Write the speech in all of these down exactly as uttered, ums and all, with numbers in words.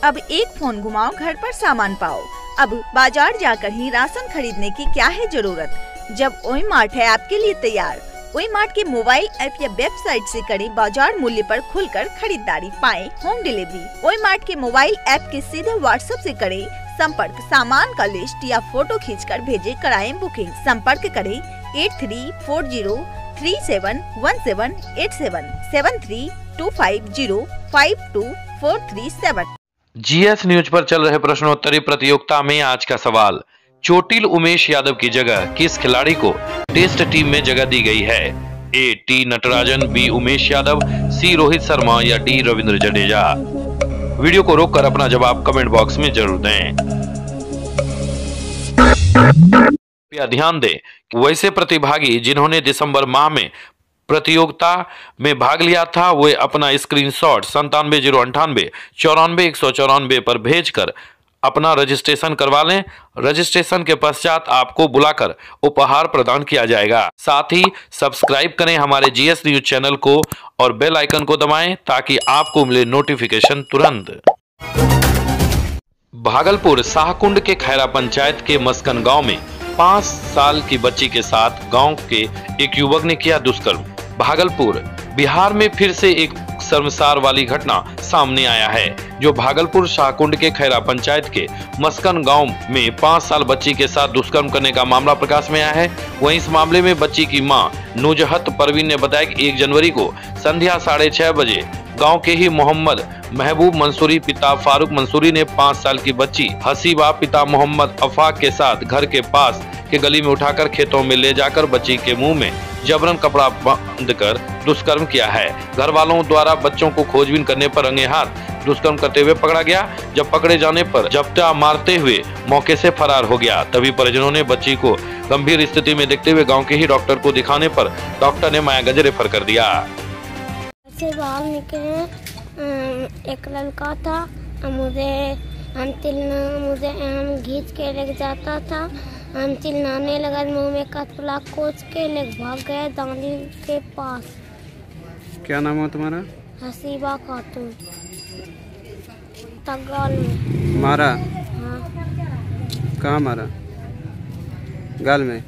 अब एक फोन घुमाओ, घर पर सामान पाओ। अब बाजार जाकर ही राशन खरीदने की क्या है जरूरत, जब ओई मार्ट है आपके लिए तैयार। ओई मार्ट के मोबाइल ऐप या वेबसाइट से करें बाजार मूल्य पर खुलकर खरीदारी, पाएं होम डिलीवरी। ओई मार्ट के मोबाइल ऐप के सीधे व्हाट्सएप से करें संपर्क, सामान का लिस्ट या फोटो खींचकर भेजे, कराएं बुकिंग। संपर्क करें eight three four zero three seven one seven eight seven seven three two five zero five two four three seven. GS news पर चल रहे प्रश्नोत्तरी प्रतियोगिता में आज का सवाल, चोटिल उमेश यादव की जगह किस खिलाड़ी को टेस्ट टीम में जगह दी गई है? A T Natarajan, B Umesh Yadav, C Rohit Sharma या डी रविंद्र जडेजा। वीडियो को रोककर अपना जवाब कमेंट बॉक्स में जरूर दें। कृपया ध्यान दें कि वैसे प्रतिभागी जिन्होंने दिसंबर माह में प्रतियोगिता में भाग लिया था वे अपना स्क्रीनशॉट संतानवे जीरो अंठानवे चौरानवे एक सौ चौरानवे पर भेजकर अपना रजिस्ट्रेशन करवा लें। रजिस्ट्रेशन के पश्चात आपको बुलाकर उपहार प्रदान किया जाएगा। साथ ही सब्सक्राइब करें हमारे जीएस न्यूज चैनल को और बेल आइकन को दबाएं ताकि आपको मिले नोटिफिकेशन तुरंत। भागलपुर शाहकुंड के खैरा पंचायत के मस्कन गांव में पाँच साल की बच्ची के साथ गांव के एक युवक ने किया दुष्कर्म। भागलपुर बिहार में फिर से एक शर्मसार वाली घटना सामने आया है, जो भागलपुर शाहकुंड के खैरा पंचायत के मस्कन गांव में पाँच साल बच्ची के साथ दुष्कर्म करने का मामला प्रकाश में आया है। वहीं इस मामले में बच्ची की मां नुजहत परवीन ने बताया कि एक जनवरी को संध्या साढ़े छह बजे गांव के ही मोहम्मद महबूब मंसूरी पिता फारूक मंसूरी ने पाँच साल की बच्ची हसीबा पिता मोहम्मद अफाक के साथ घर के पास के गली में उठाकर खेतों में ले जाकर बच्ची के मुंह में जबरन कपड़ा बांध कर दुष्कर्म किया है। घर वालों द्वारा बच्चों को खोजबीन करने पर रंगे हाथ दुष्कर्म करते हुए पकड़ा गया। जब पकड़े जाने पर जब्ता मारते हुए मौके से फरार हो गया। तभी परिजनों ने बच्ची को गंभीर स्थिति में देखते हुए गांव के ही डॉक्टर को दिखाने पर डॉक्टर ने मायागंज रेफर कर दिया। से बाहर निकले, एक लड़का था, मुझे अंतिल मुझे घींच के लेके जाता था। हम चिल्लाने लगा, मुंह में कपड़ा कोच के ले भाग गए दानी के पास। क्या नाम है तुम्हारा? हसीबा खातून। तगाल में मारा? हाँ। कहाँ मारा? गाल में?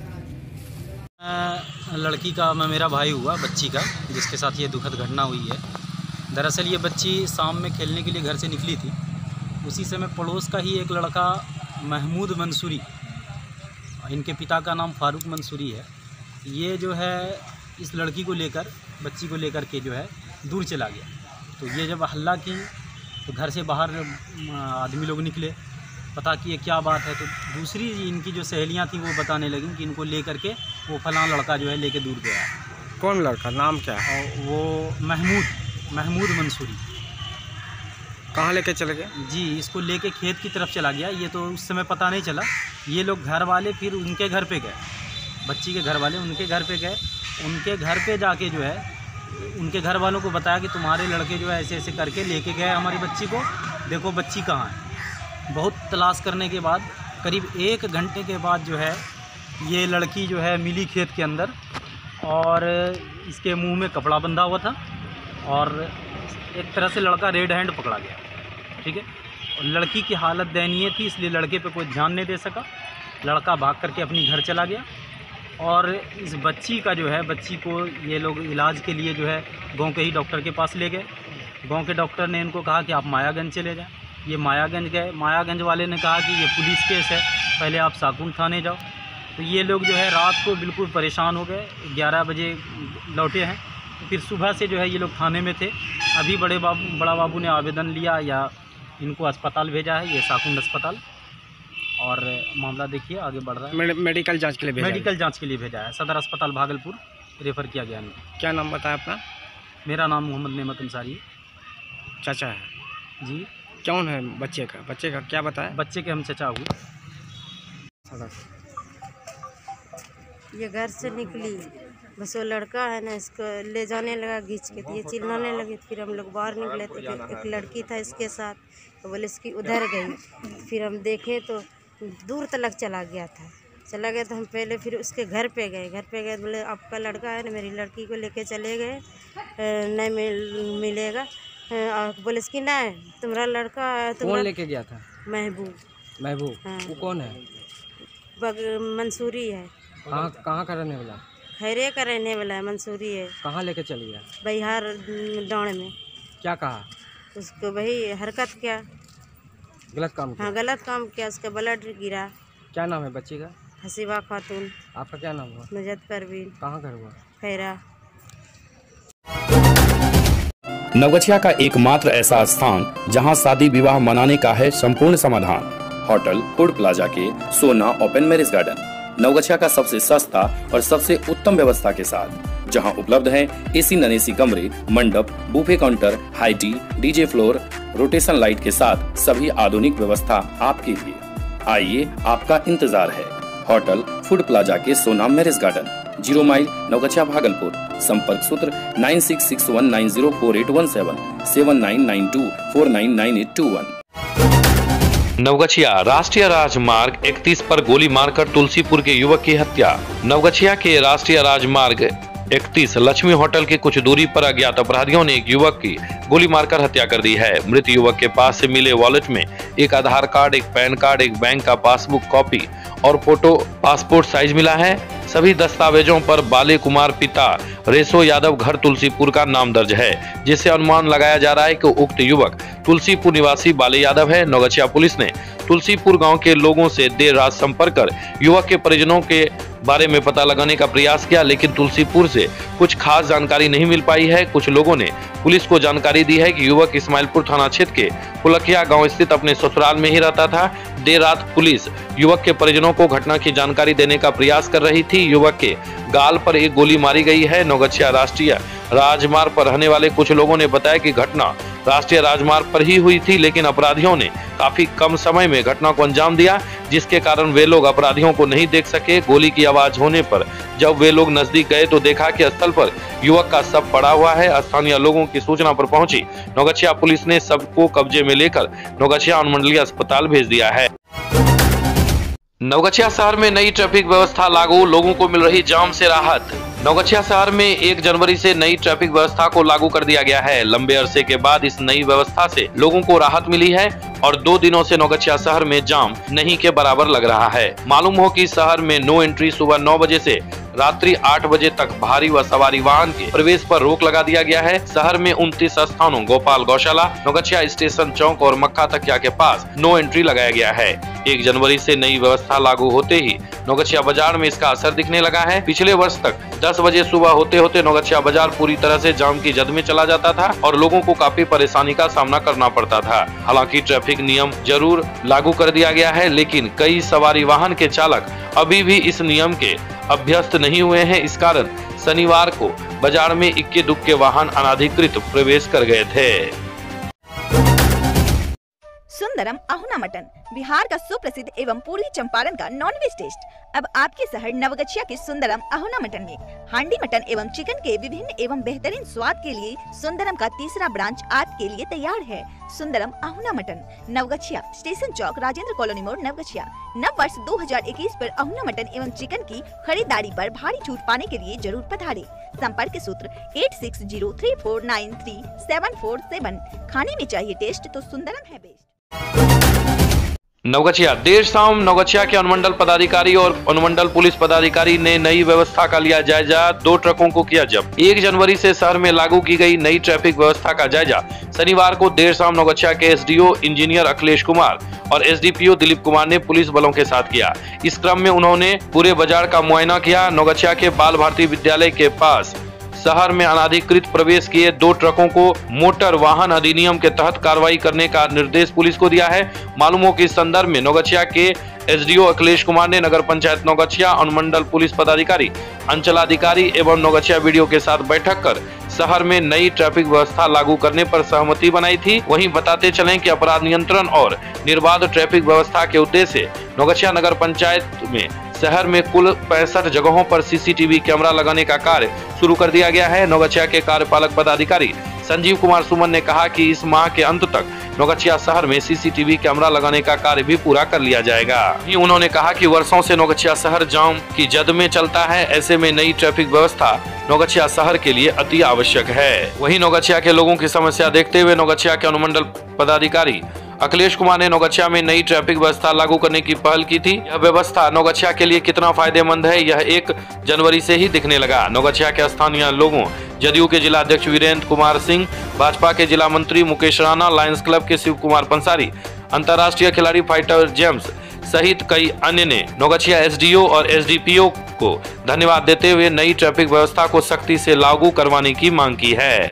लड़की का मैं मेरा भाई हुआ, बच्ची का, जिसके साथ ये दुखद घटना हुई है। दरअसल ये बच्ची शाम में खेलने के लिए घर से निकली थी। उसी समय पड़ोस का ही एक लड़का महमूद मंसूरी, इनके पिता का नाम फारूक मंसूरी है, ये जो है इस लड़की को लेकर बच्ची को लेकर के जो है दूर चला गया। तो ये जब हल्ला की तो घर से बाहर आदमी लोग निकले, पता किए क्या बात है। तो दूसरी इनकी जो सहेलियां थी वो बताने लगी कि इनको लेकर के वो फलां लड़का जो है लेके दूर गया। कौन लड़का? नाम क्या है? और वो महमूद महमूद मंसूरी। कहाँ लेके चले गए? जी, इसको लेके खेत की तरफ चला गया। ये तो उस समय पता नहीं चला। ये लोग घर वाले फिर उनके घर पे गए, बच्ची के घर वाले उनके घर पे गए। उनके घर पे जाके जो है उनके घर वालों को बताया कि तुम्हारे लड़के जो है ऐसे ऐसे करके लेके गए हमारी बच्ची को, देखो बच्ची कहाँ है। बहुत तलाश करने के बाद करीब एक घंटे के बाद जो है ये लड़की जो है मिली खेत के अंदर, और इसके मुंह में कपड़ा बंधा हुआ था और एक तरह से लड़का रेड हैंड पकड़ा गया। ठीक है, और लड़की की हालत दयनीय थी, इसलिए लड़के पे कोई ध्यान नहीं दे सका। लड़का भाग करके अपनी घर चला गया। और इस बच्ची का जो है बच्ची को ये लोग इलाज के लिए जो है गांव के ही डॉक्टर के पास ले गए। गांव के डॉक्टर ने इनको कहा कि आप मायागंज चले जाएं। ये मायागंज गए। मायागंज वाले ने कहा कि ये पुलिस केस है, पहले आप शाहकुंड थाने जाओ। तो ये लोग जो है रात को बिल्कुल परेशान हो गए, ग्यारह बजे लौटे हैं। फिर सुबह से जो है ये लोग थाने में थे। अभी बड़े बाबू बड़ा बाबू ने आवेदन लिया या इनको अस्पताल भेजा है, ये शाहकुंड अस्पताल, और मामला देखिए आगे बढ़ रहा है। मेड, मेडिकल जांच के लिए भेजा मेडिकल जांच के लिए भेजा है। सदर अस्पताल भागलपुर रेफ़र किया गया इनको। क्या नाम बताया अपना? मेरा नाम मोहम्मद नेमत अंसारी है। चाचा है जी। कौन है बच्चे का? बच्चे का क्या बताया? बच्चे के हम चचा हुए। ये घर से निकली, बस वो लड़का है ना, इसको ले जाने लगा घींच के, तो ये चिल्लाने लगे। फिर हम लोग बाहर निकले तो फिर एक लड़की था इसके साथ, तो बोले इसकी उधर गई। फिर हम देखे तो दूर तक चला गया था। चला गया तो हम पहले फिर उसके घर पे गए। घर पे गए बोले आपका लड़का है ना, मेरी लड़की को लेके चले गए, नहीं मिल मिलेगा। बोले इसकी ना तुम्हारा लड़का है, कौन तुम्हारा लेके गया था? महबूब महबूब। हाँ। वो कौन है? बग मंसूरी है, कहाँ कहाँ का रहने वाला? खैरे का रहने वाला है, मंसूरी है, कहाँ लेके चल गया? बिहार डाँड में। क्या कहा? उसको वही हरकत किया, गलत काम किया? हाँ गलत काम किया, उसका ब्लड गिरा। क्या नाम है बच्ची का? हसीबा खातून। आपका क्या नाम हुआ? नजत परवीन। कहाँ घर हुआ? खैरा। नवगछिया का एकमात्र ऐसा स्थान जहां शादी विवाह मनाने का है संपूर्ण समाधान। होटल फूड प्लाजा के सोना ओपन मैरिज गार्डन, नवगछिया का सबसे सस्ता और सबसे उत्तम व्यवस्था के साथ, जहां उपलब्ध है एसी नॉन एसी कमरे, मंडप, buffet counter, high tea, DJ floor, rotation light के साथ सभी आधुनिक व्यवस्था आपके लिए। आइए, आपका इंतजार है। होटल फूड प्लाजा के Sona marriage garden, zero mile, Naugachia, Bhagalpur. संपर्क सूत्र nine six six one nine zero four eight one seven, seven nine nine two four nine nine eight two one. Naugachia राष्ट्रीय राजमार्ग इकतीस पर गोली मारकर तुलसीपुर के युवक की हत्या। नवगछिया के राष्ट्रीय राजमार्ग इकतीस लक्ष्मी होटल के कुछ दूरी पर अज्ञात अपराधियों ने एक युवक की गोली मारकर हत्या कर दी है। मृत युवक के पास से मिले वॉलेट में एक आधार कार्ड, एक पैन कार्ड, एक बैंक का पासबुक कॉपी और फोटो पासपोर्ट साइज मिला है। सभी दस्तावेजों पर बाले कुमार पिता रेसो यादव घर तुलसीपुर का नाम दर्ज है, जिससे अनुमान लगाया जा रहा है कि उक्त युवक तुलसीपुर निवासी बाले यादव है। नवगछिया पुलिस ने तुलसीपुर गांव के लोगों से देर रात संपर्क कर युवक के परिजनों के बारे में पता लगाने का प्रयास किया, लेकिन तुलसीपुर से कुछ खास जानकारी नहीं मिल पाई है। कुछ लोगों ने पुलिस को जानकारी दी है कि युवक इस्माइलपुर थाना क्षेत्र के पुलकिया गांव स्थित अपने ससुराल में ही रहता था। देर रात पुलिस युवक के परिजनों को घटना की जानकारी देने का प्रयास कर रही थी। युवक के गाल पर एक गोली मारी गई है। नवगछिया राष्ट्रीय राजमार्ग पर रहने वाले कुछ लोगों ने बताया कि घटना राष्ट्रीय राजमार्ग पर ही हुई थी, लेकिन अपराधियों ने काफी कम समय में घटना को अंजाम दिया, जिसके कारण वे लोग अपराधियों को नहीं देख सके। गोली की आवाज होने पर जब वे लोग नजदीक गए तो देखा कि स्थल पर युवक का शव पड़ा हुआ है। स्थानीय लोगों की सूचना पर पहुंची नवगछिया पुलिस ने शव को कब्जे में लेकर नवगछिया अनुमंडलीय अस्पताल भेज दिया है। नवगछिया शहर में नई ट्रैफिक व्यवस्था लागू, लोगों को मिल रही जाम से राहत। नवगछिया शहर में एक जनवरी से नई ट्रैफिक व्यवस्था को लागू कर दिया गया है। लंबे अरसे के बाद इस नई व्यवस्था से लोगों को राहत मिली है और दो दिनों से नवगछिया शहर में जाम नहीं के बराबर लग रहा है। मालूम हो कि शहर में नो एंट्री सुबह नौ बजे से रात्रि आठ बजे तक भारी व सवारी वाहन के प्रवेश पर रोक लगा दिया गया है। शहर में उनतीस स्थानों गोपाल गौशाला, नवगछिया स्टेशन चौक और मक्का तकिया के पास नो एंट्री लगाया गया है। एक जनवरी से नई व्यवस्था लागू होते ही नवगछिया बाजार में इसका असर दिखने लगा है। पिछले वर्ष तक दस बजे सुबह होते होते नवगछिया बाजार पूरी तरह से जाम की जद में चला जाता था और लोगों को काफी परेशानी का सामना करना पड़ता था। हालांकि ट्रैफिक नियम जरूर लागू कर दिया गया है, लेकिन कई सवारी वाहन के चालक अभी भी इस नियम के अभ्यस्त नहीं हुए हैं। इस कारण शनिवार को बाजार में इक्के दुक्के वाहन अनाधिकृत प्रवेश कर गए थे। सुंदरम अहुना मटन, बिहार का सुप्रसिद्ध एवं पूर्वी चंपारण का नॉनवेज टेस्ट अब आपके शहर नवगछिया के सुंदरम अहुना मटन में। हांडी मटन एवं चिकन के विभिन्न एवं बेहतरीन स्वाद के लिए सुंदरम का तीसरा ब्रांच आपके लिए तैयार है। सुंदरम अहुना मटन, नवगछिया स्टेशन चौक, राजेंद्र कॉलोनी मोड़, नवगछिया। नव वर्ष दो हजार इक्कीस पर अहुना मटन एवं चिकन की खरीदारी पर भारी छूट पाने के लिए जरूर पधारें। संपर्क सूत्र eight six zero three four nine three seven four seven. खाने में चाहिए टेस्ट तो सुंदरम है बेस्ट। नवगछिया देर शाम नवगछिया के अनुमंडल पदाधिकारी और अनुमंडल पुलिस पदाधिकारी ने नई व्यवस्था का लिया जायजा। दो ट्रकों को किया जब्त। एक जनवरी से शहर में लागू की गई नई ट्रैफिक व्यवस्था का जायजा शनिवार को देर शाम नवगछिया के एसडीओ इंजीनियर अखिलेश कुमार और एसडीपीओ दिलीप कुमार ने पुलिस बलों के साथ किया। इस क्रम में उन्होंने पूरे बाजार का मुआयना किया। नवगछिया के बाल भारती विद्यालय के पास शहर में अनाधिकृत प्रवेश किए दो ट्रकों को मोटर वाहन अधिनियम के तहत कार्रवाई करने का निर्देश पुलिस को दिया है। मालूम हो कि इस संदर्भ में नवगछिया के एसडीओ अखिलेश कुमार ने नगर पंचायत नवगछिया, अनुमंडल पुलिस पदाधिकारी, अंचलाधिकारी एवं नवगछिया वीडियो के साथ बैठक कर शहर में नई ट्रैफिक व्यवस्था लागू करने पर सहमति बनाई थी। वहीं बताते चलें कि अपराध नियंत्रण और निर्बाध ट्रैफिक व्यवस्था के उद्देश्य से नवगछिया नगर पंचायत में शहर में कुल पैंसठ जगहों पर सीसीटीवी कैमरा लगाने का कार्य शुरू कर दिया गया है। नवगछिया के कार्यपालक पदाधिकारी संजीव कुमार सुमन ने कहा कि इस माह के अंत तक नौगछिया शहर में सीसीटीवी कैमरा लगाने का कार्य भी पूरा कर लिया जाएगा। उन्होंने कहा कि वर्षों से नौगछिया शहर जाम की जद में चलता है, ऐसे में नई ट्रैफिक व्यवस्था नौगछिया शहर के लिए अति आवश्यक है। वहीं नौगछिया के लोगों की समस्या देखते हुए नौगछिया के अनुमंडल पदाधिकारी अखिलेश कुमार ने नौगछिया में नई ट्रैफिक व्यवस्था लागू करने की पहल की थी। यह व्यवस्था नौगछिया के लिए कितना फायदेमंद है, यह एक जनवरी से ही दिखने लगा। नौगछिया के स्थानीय लोगों, जदयू के जिला अध्यक्ष वीरेंद्र कुमार सिंह, भाजपा के जिला मंत्री मुकेश राणा, लायंस क्लब के शिव कुमार पंसारी, अंतर्राष्ट्रीय खिलाड़ी फाइटर जेम्स सहित कई अन्य ने नौगछिया एसडीओ और एसडीपीओ को धन्यवाद देते हुए नई ट्रैफिक व्यवस्था को सख्ती से लागू करवाने की मांग की है।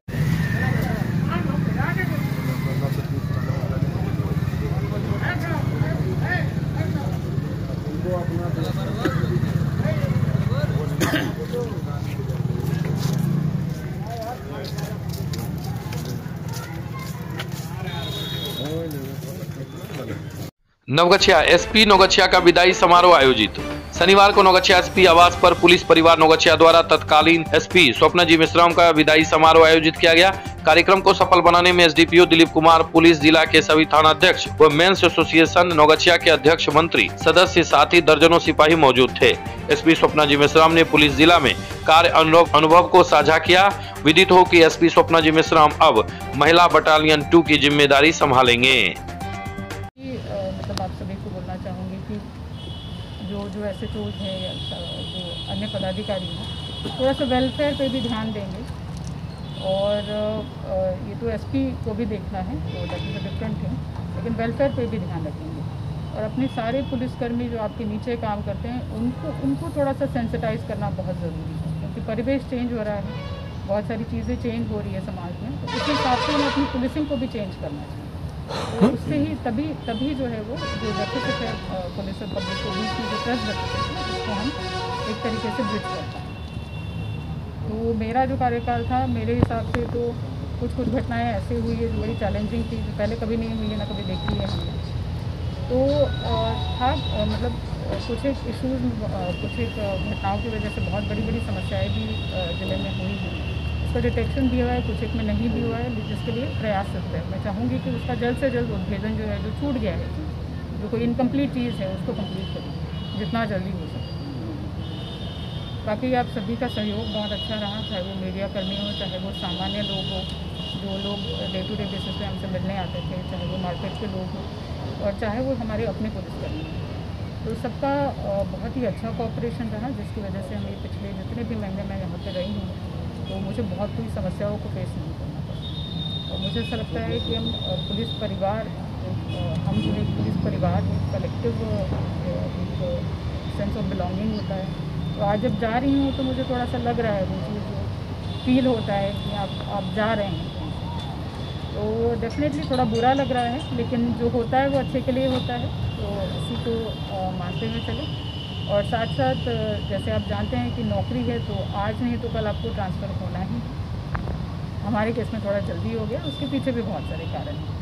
नवगछिया एसपी नौगछिया का विदाई समारोह आयोजित। शनिवार को नौगछिया एसपी आवास पर पुलिस परिवार नौगछिया द्वारा तत्कालीन एसपी स्वप्ना जी मिश्राम का विदाई समारोह आयोजित किया गया। कार्यक्रम को सफल बनाने में एसडीपीओ दिलीप कुमार, पुलिस जिला के सभी थाना अध्यक्ष व मेंस एसोसिएशन नौगछिया के अध्यक्ष, मंत्री, सदस्य, साथ ही दर्जनों सिपाही मौजूद थे। एसपी स्वप्ना जी मिश्राम ने पुलिस जिला में कार्य अनुभव अनुभव को साझा किया। विदित हो कि एसपी स्वप्ना जी मिश्राम अब महिला बटालियन टू की जिम्मेदारी संभालेंगे। मतलब आप सभी को बोलना चाहूँगी कि जो जो ऐसे चोज है या जो अन्य पदाधिकारी हैं, थोड़ा सा वेलफेयर पे भी ध्यान देंगे। और ये तो एसपी को भी देखना है, तो that is a different thing, लेकिन वेलफेयर पे भी ध्यान रखेंगे। और अपने सारे पुलिसकर्मी जो आपके नीचे काम करते हैं, उनको उनको थोड़ा सा सेंसिटाइज करना बहुत ज़रूरी है, क्योंकि परिवेश चेंज हो रहा है, बहुत सारी चीज़ें चेंज हो रही है समाज में, तो उस हिसाब से हमें अपनी पुलिसिंग को भी चेंज करना चाहिए। तो उससे ही तभी तभी जो है वो जो डेफिसिट है पुलिस और पब्लिक को बीच में जो ट्रस्ट डेफिसिट है, उसको हम एक तरीके से ब्रिज कर पाएँ। तो मेरा जो कार्यकाल था, मेरे हिसाब से तो कुछ कुछ घटनाएं ऐसे हुई है जो बड़ी चैलेंजिंग थी, जो पहले कभी नहीं हुई है, ना कभी देखी है हमने। तो था मतलब कुछ एक इशूज़, कुछ एक घटनाओं की वजह से बहुत बड़ी बड़ी समस्याएँ भी ज़िले में हुई हैं। उसका डिटेक्शन भी हुआ है, कुछ एक में नहीं भी हुआ है, जिसके लिए प्रयासरत है। मैं चाहूँगी कि उसका जल्द से जल्द उद्भेदन जो है, जो छूट गया है, जो कोई इनकम्प्लीट चीज़ है, उसको कंप्लीट करें जितना जल्दी हो सके। बाकी आप सभी का सहयोग बहुत अच्छा रहा, चाहे वो मीडिया कर्मी हो, चाहे वो सामान्य लोग हो, जो लोग डे टू डे बेसिस पे हमसे मिलने आते थे, चाहे वो मार्केट के लोग हो, और चाहे वो हमारे अपने पुलिसकर्मी हो। तो सबका बहुत ही अच्छा कोऑपरेशन रहा, जिसकी वजह से हमें पिछले जितने भी महीने मैं यहाँ पर रही हूँ, तो मुझे बहुत कोई समस्याओं को फेस नहीं करना पड़ा। और मुझे ऐसा लगता है कि हम पुलिस परिवार, हम जो एक पुलिस परिवार, एक कलेक्टिव एक सेंस ऑफ बिलोंगिंग होता है। तो आज जब जा रही हूँ तो मुझे थोड़ा सा लग रहा है, वो चीज़ फील होता है कि आप आप जा रहे हैं। तो डेफिनेटली थोड़ा बुरा लग रहा है, लेकिन जो होता है वो अच्छे के लिए होता है, तो इसी को मानते हुए चले। और साथ साथ जैसे आप जानते हैं कि नौकरी है, तो आज नहीं तो कल आपको ट्रांसफ़र होना ही। हमारे केस में थोड़ा जल्दी हो गया, उसके पीछे भी बहुत सारे कारण हैं।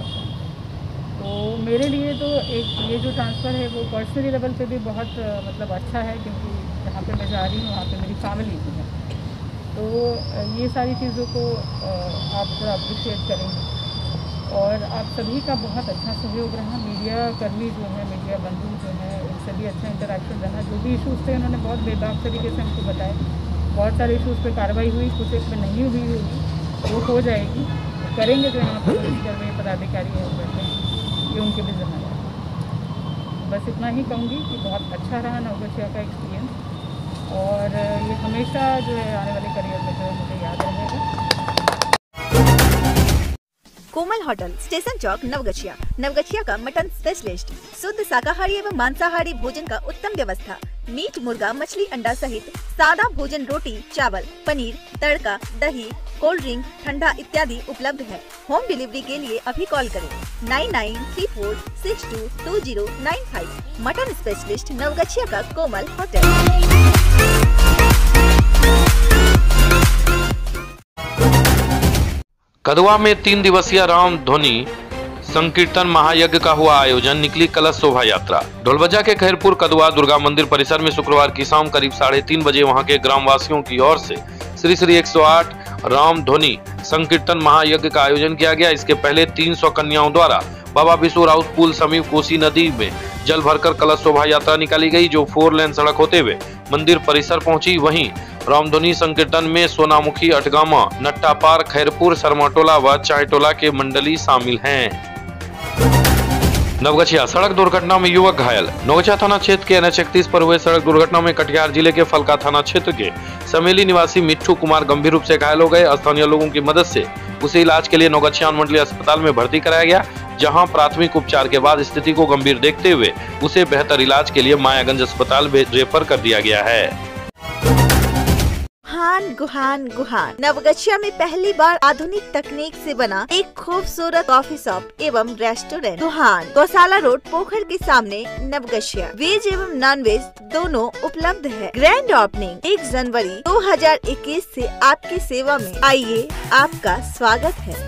तो मेरे लिए तो एक ये जो ट्रांसफ़र है वो पर्सनली लेवल पे भी बहुत मतलब अच्छा है, क्योंकि जहाँ पे मैं जा रही हूँ वहाँ पे मेरी फैमिली भी है। तो ये सारी चीज़ों को आप थोड़ा अप्रिशिएट करेंगे। और आप सभी का बहुत अच्छा सहयोग रहा, मीडिया कर्मी जो है, मीडिया बंधु जो है, उनसे भी अच्छा इंटरेक्शन रहा। जो भी इशूज़ थे उन्होंने बहुत बेबाक तरीके से हमको बताए। बहुत सारे इशूज़ पे कार्रवाई हुई, कुछ एक पे नहीं हुई होगी, वो हो जाएगी, करेंगे। जो यहाँ पर पुलिसकर्मी पदाधिकारी है बैठे हैं, ये उनके भी जिम्मेदारी। बस इतना ही कहूँगी कि बहुत अच्छा रहा नवगछिया का एक्सपीरियंस, और ये हमेशा जो है आने वाले करियर में जो है मुझे याद रहेगा। Komal hotel, station Chowk, Naugachia. नवगछिया का मटन स्पेशलिस्ट, शुद्ध शाकाहारी एवं मांसाहारी भोजन का उत्तम व्यवस्था। मीट, मुर्गा, मछली, अंडा सहित सादा भोजन, रोटी, चावल, पनीर, तड़का, दही, कोल्ड ड्रिंक, ठंडा इत्यादि उपलब्ध है। होम डिलीवरी के लिए अभी कॉल करें nine nine three four six two two zero nine five. Mutton specialist, Naugachia का कोमल होटल। कदवा में तीन दिवसीय राम ध्वनि संकीर्तन महायज्ञ का हुआ आयोजन। निकली कलश शोभा यात्रा। ढोलबजा के खैरपुर कदवा दुर्गा मंदिर परिसर में शुक्रवार की शाम करीब साढ़े तीन बजे वहां के ग्रामवासियों की ओर से श्री श्री एक सौ आठ रामधुनी संकीर्तन महायज्ञ का आयोजन किया गया। इसके पहले तीन सौ कन्याओं द्वारा बाबा विश्व राउत पुल समीप कोसी नदी में जल भरकर कलश शोभा यात्रा निकाली गई, जो फोर लेन सड़क होते हुए मंदिर परिसर पहुंची। वहीं रामधुनी संकीर्तन में सोनामुखी, अटगामा, नट्टापार, खैरपुर, सरमाटोला व चायटोला के मंडली शामिल हैं। नवगछिया सड़क दुर्घटना में युवक घायल। नवगछिया थाना क्षेत्र के एन एच इकतीस पर हुए सड़क दुर्घटना में कटिहार जिले के फलका थाना क्षेत्र के समेली निवासी मिट्ठू कुमार गंभीर रूप से घायल हो गए। स्थानीय लोगों की मदद से उसे इलाज के लिए नवगछिया अनुमंडलीय अस्पताल में भर्ती कराया गया, जहां प्राथमिक उपचार के बाद स्थिति को गंभीर देखते हुए उसे बेहतर इलाज के लिए मायागंज अस्पताल में रेफर कर दिया गया है। गुहान गुहान गुहान नवगछिया में पहली बार आधुनिक तकनीक से बना एक खूबसूरत कॉफी शॉप एवं रेस्टोरेंट गुहान गौशाला रोड पोखर के सामने नवगछिया। वेज एवं नॉन वेज दोनों उपलब्ध है। ग्रैंड ओपनिंग एक जनवरी दो हजार इक्कीस से आपकी सेवा में। आइए, आपका स्वागत है।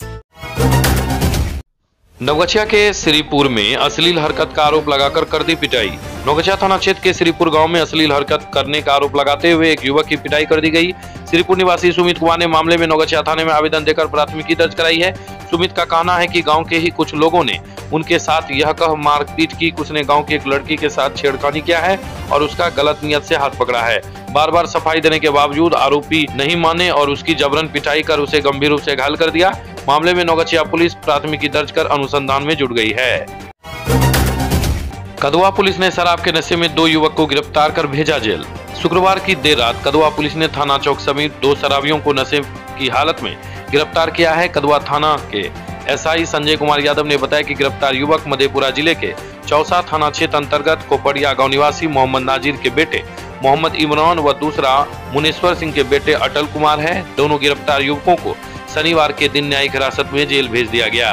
नवगछिया के श्रीपुर में अश्लील हरकत का आरोप लगाकर कर दी पिटाई। नवगछिया थाना क्षेत्र के श्रीपुर गांव में अश्लील हरकत करने का आरोप लगाते हुए एक युवक की पिटाई कर दी गई। श्रीपुर निवासी सुमित कुमार ने मामले में नवगछिया थाने में आवेदन देकर प्राथमिकी दर्ज कराई है। सुमित का कहना है कि गांव के ही कुछ लोगों ने उनके साथ यह कह मारपीट की कि उसने गांव की एक लड़की के साथ छेड़खानी किया है और उसका गलत नियत से हाथ पकड़ा है। बार बार सफाई देने के बावजूद आरोपी नहीं माने और उसकी जबरन पिटाई कर उसे गंभीर रूप से घायल कर दिया। मामले में नवगछिया पुलिस प्राथमिकी दर्ज कर अनुसंधान में जुट गई है। कदवा पुलिस ने शराब के नशे में दो युवक को गिरफ्तार कर भेजा जेल। शुक्रवार की देर रात कदवा पुलिस ने थाना चौक समेत दो शराबियों को नशे की हालत में गिरफ्तार किया है। कदवा थाना के एस आई संजय कुमार यादव ने बताया कि गिरफ्तार युवक मधेपुरा जिले के चौसा थाना क्षेत्र अंतर्गत कोपड़िया गांव निवासी मोहम्मद नाजिर के बेटे मोहम्मद इमरान व दूसरा मुनेश्वर सिंह के बेटे अटल कुमार है। दोनों गिरफ्तार युवकों को शनिवार के दिन न्यायिक हिरासत में जेल भेज दिया गया।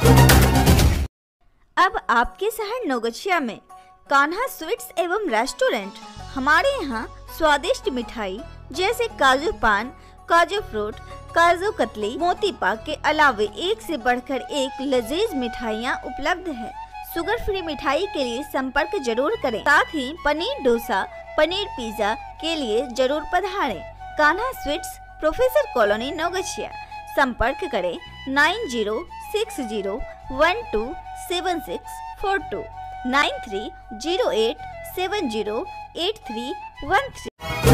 अब आपके शहर नवगछिया में कान्हा स्वीट्स एवं रेस्टोरेंट। हमारे यहाँ स्वादिष्ट मिठाई जैसे काजू पान, काजू फ्रूट, काजू कतली, मोती पाक के अलावे एक से बढ़कर एक लजीज मिठाइयाँ उपलब्ध है। शुगर फ्री मिठाई के लिए संपर्क जरूर करें। साथ ही पनीर डोसा, पनीर पिज्जा के लिए जरूर पधारें। Kanha sweets, professor colony, Naugachia. संपर्क करें nine zero six zero one two seven six four two, nine three zero eight seven zero eight three one three.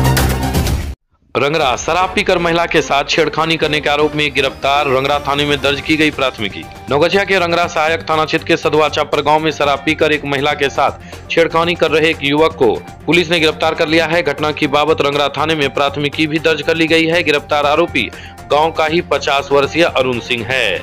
Rangra शराब पीकर महिला के साथ छेड़खानी करने के आरोप में गिरफ्तार। रंगरा थाने में दर्ज की गई प्राथमिकी। नवगछिया के रंगरा सहायक थाना क्षेत्र के सधवा चापर गांव में शराब पीकर एक महिला के साथ छेड़खानी कर रहे एक युवक को पुलिस ने गिरफ्तार कर लिया है। घटना की बाबत रंगरा थाने में प्राथमिकी भी दर्ज कर ली गई है। गिरफ्तार आरोपी गाँव का ही पचास वर्षीय अरुण सिंह है।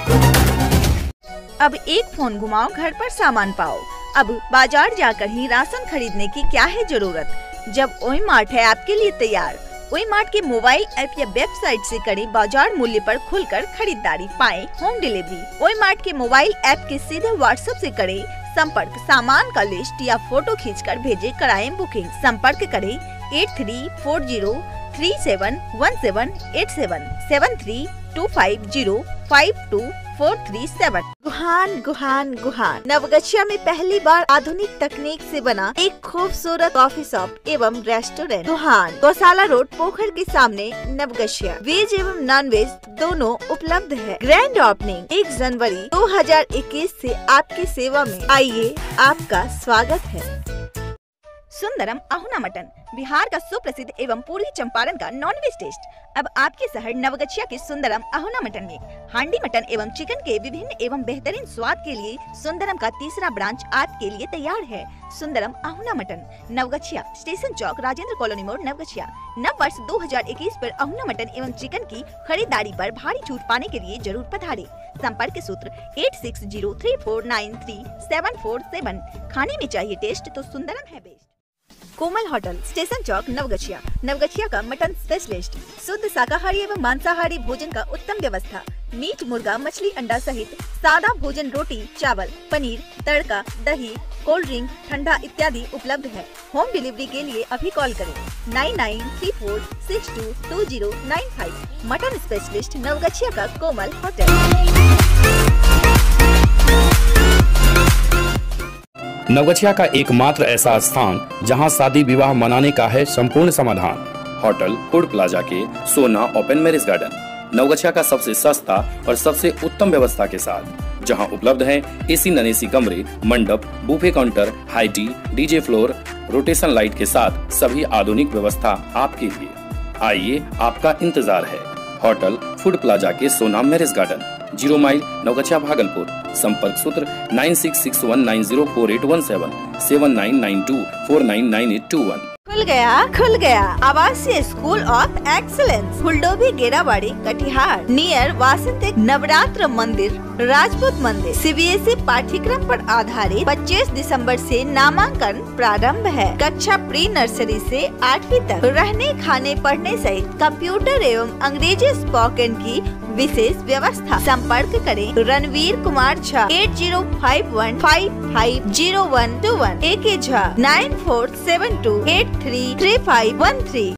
अब एक फोन घुमाओ, घर पर सामान पाओ। अब बाजार जाकर ही राशन खरीदने की क्या है जरूरत, जब ओई मार्ट है आपके लिए तैयार। ओई मार्ट के मोबाइल ऐप या वेबसाइट से करें बाजार मूल्य पर खुलकर खरीदारी, पाएं होम डिलीवरी। ओई मार्ट के मोबाइल ऐप के सीधे व्हाट्सएप से करें संपर्क, सामान का लिस्ट या फोटो खींचकर भेजे, कराएं बुकिंग। संपर्क करें eight three four zero three seven one seven eight seven, seven three two five zero five two four three seven. Guhan Guhan Guhan Naugachia में पहली बार आधुनिक तकनीक से बना एक खूबसूरत कॉफी शॉप एवं रेस्टोरेंट गुहान गौशाला रोड पोखर के सामने नवगछिया। वेज एवं नॉन वेज दोनों उपलब्ध है। ग्रैंड ओपनिंग एक जनवरी दो हजार इक्कीस से आपकी सेवा में। आइए, आपका स्वागत है। सुंदरम अहुना मटन, बिहार का सुप्रसिद्ध एवं पूर्वी चंपारण का नॉनवेज टेस्ट। अब आपके शहर नवगछिया के सुंदरम अहुना मटन में हांडी मटन एवं चिकन के विभिन्न एवं बेहतरीन स्वाद के लिए सुंदरम का तीसरा ब्रांच आपके लिए तैयार है। सुंदरम अहुना मटन, नवगछिया, स्टेशन चौक, राजेंद्र कॉलोनी मोड़, नवगछिया। नव वर्ष दो हजार इक्कीस पर अहुना मटन एवं चिकन की खरीदारी पर भारी छूट पाने के लिए जरूर पधारें। संपर्क सूत्र eight six zero three four nine three seven four seven. खाने में चाहिए टेस्ट तो सुंदरम है best. Komal hotel, station Chowk, Naugachia. Naugachia का मटन स्पेशलिस्ट, शुद्ध शाकाहारी एवं मांसाहारी भोजन का उत्तम व्यवस्था। मीट, मुर्गा, मछली, अंडा सहित सादा भोजन, रोटी, चावल, पनीर, तड़का, दही, कोल्ड ड्रिंक, ठंडा इत्यादि उपलब्ध है। होम डिलीवरी के लिए अभी कॉल करें nine nine three four six two two zero nine five. Mutton specialist, Naugachia का कोमल होटल। नवगछिया का एकमात्र ऐसा स्थान जहां शादी विवाह मनाने का है संपूर्ण समाधान। होटल फूड प्लाजा के सोना ओपन मैरिज गार्डन, नवगछिया का सबसे सस्ता और सबसे उत्तम व्यवस्था के साथ, जहां उपलब्ध है एसी नॉन एसी कमरे, मंडप, buffet counter, high tea, DJ floor, rotation light के साथ सभी आधुनिक व्यवस्था आपके लिए। आइए, आपका इंतजार है। होटल फूड प्लाजा के Sona marriage garden, zero mile, Naugachia, Bhagalpur. संपर्क सूत्र nine six six one nine zero four eight one seven seven nine nine two four nine nine eight two one. खुल गया खुल गया आवासीय school of excellence, Phuldobhi, Gerabari, Katihar, near वासंतिक नवरात्र मंदिर, राजपूत मंदिर। सीबीएसई पाठ्यक्रम पर आधारित पच्चीस दिसंबर से नामांकन प्रारंभ है। कक्षा प्री नर्सरी से आठवीं तक रहने, खाने, पढ़ने सहित कंप्यूटर एवं अंग्रेजी स्पोकन की विशेष व्यवस्था। संपर्क करें Ranveer Kumar Jha eight zero five one five five zero one two one, A K Jha nine four seven two eight three three five one three.